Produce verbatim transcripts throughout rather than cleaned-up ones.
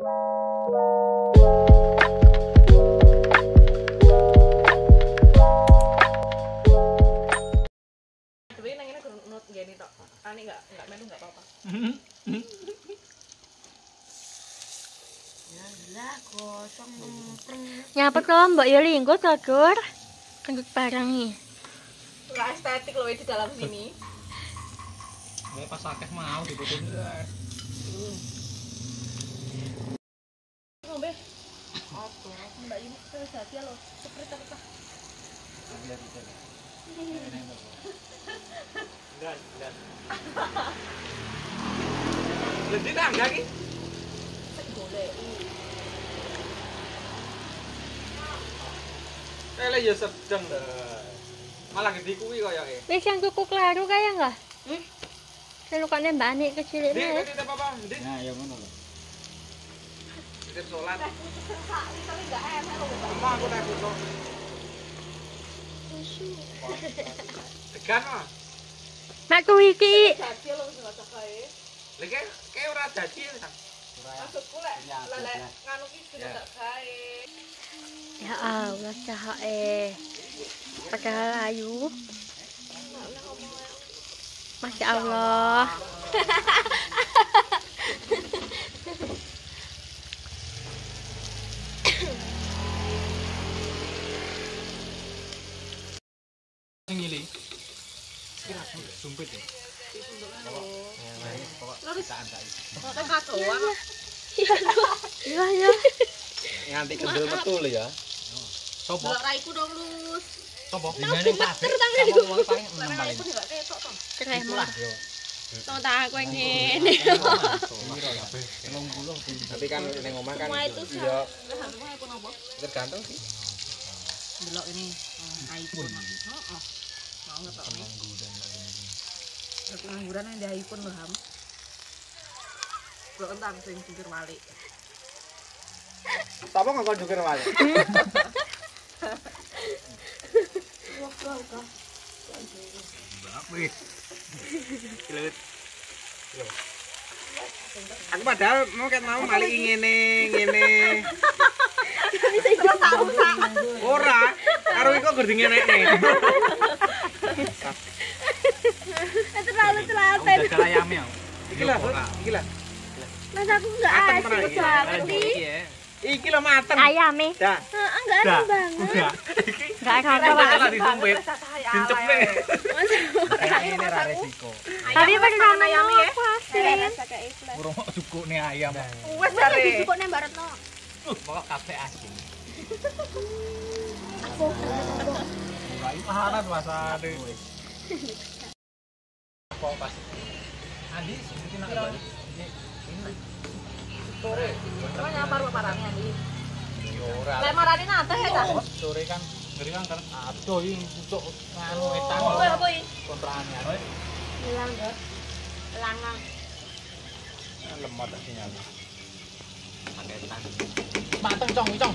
Ani enggak enggak melu enggak apa-apa. Ya lah kosong preng. Nyapa to Mbak Yoli engko to, Dur. Kendut barang nih. Ora estetik loh di dalam sini. Nek pas akeh mau dibutuhin. Ngombe. Apa? Mbak Yuni terus hati lo. Seperti apa? Enggak, enggak. Lebih kan enggak ki? Goleki. Ele ya sedeng lho. Malah gede kuwi koyoke. Wis yang tuku klaru kaya enggak? Hmm? Selukane Mbak Ani kecil Dik, ini. titip apa? Dik. Nah, ya ngono lho. Titip salat. Tapi enggak enak loh. Emang aku tak foto. Tegan mah. Mak kuwi iki. Jadi lo wis enggak kae. Lha ki kayak ora dadi ta. Maksudku lek lek nganu ki sudah tak kae. Ya Allah, cahae. Padahal ayu. Masya Allah. Ngili. Kira sumpit ya. Kan katoan. Iya, ya. Nganti kendel metu lho ya. Sopo? Delok raiku dong lus. Sopo? Dingane kabeh. Kamu wong paling enam paling. Raiku enggak ketok to. Tremor. Yo. Tong tak aku ngene. Tapi kan ning omah kan Semua itu iya Lah semua iPhone apa? tergantung sih. Delok ini iPhone. Heeh. Mau ngetok nih. Aku ngangguran yang di iPhone lho, Ham. Bro entang sing jujur balik. Sapa ngkon jukir wae? Wah, kau kau. Wih. Kilet. Aku padahal mau ket mau balik ngene, ngene. Terus tahu sak. Ora, karo iku gur dingenekne. Terlalu telaten. Udah cara ayamnya. Iki lah, iki lah. Mas aku enggak Mateng asik tenan iki. banget nih. Iki lho mateng. Ayame. Dah. Heeh, enggak asik banget. Udah. Enggak ada Kalau apa. disumpit, dincepne. Ini ra resiko. Tapi beneran ayame ya. Urung cukukne ayam. Wes bare. Cukup nang Baratno. Pokok kabeh asin. Aku. Mulai paharan wasane. Apa pas? Andi, sebutin nak balik. Ini sore. Kau nyapa rumah parangnya Andi. Ora. Lek marani nate ya ta? Sore kan ngeri kan kan adoh iki untuk nganu etan. Oh, apa iki? Kontrakannya. Hilang, Dok. Lanang. Lemot tak sinyal. Paketan. Mateng cong, cong.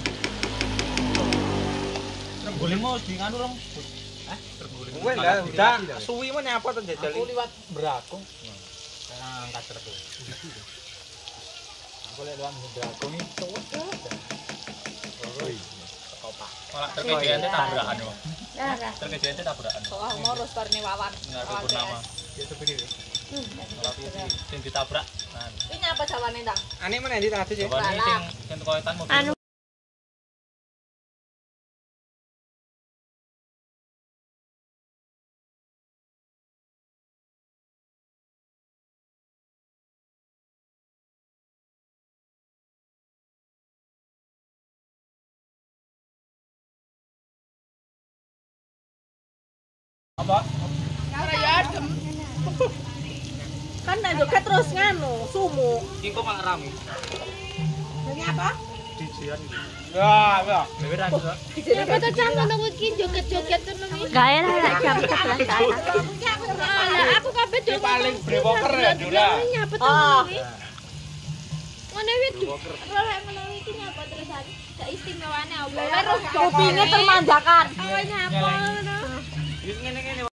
Rengguling mau di nganu rong. Hah? Rengguling. Wes lah, udah suwi men nyapa to jajal Aku iki. liwat berakung. Nah, angkat terus. Aku lihat doang berakung ini cowok. Oi. Kopak. Malah terkejadian tabrakan yo. Dah, dah. Terkejadian tabrakan. Soal ngurus tarne wawan. Enggak ada purnama. Ya seperti itu. Kalau itu sing ditabrak. Nah, Iki nyapa jawane ndang? Ane men endi tadi sih? jawabannya sing sing koetan mobil. Anu. Apa? Ora ya adem. Kan nek joget terus nganu, sumu. Iki kok malah rame. Ini apa? Dijian iki. Ya, ya. Dewe ra iso. Apa tuh canggung nunggu ki joget-joget tuh nungi? Gak enak lah jam sebelas atas. Lah aku kabeh joget. Paling brewoker ya, Dura. Nyapa tuh nungi? Ngene wit. Kalau lek menawi iki nyapa terusan. Gak istimewane apa. Kupingnya termanjakan. Awalnya apa ngono? Wis ngene-ngene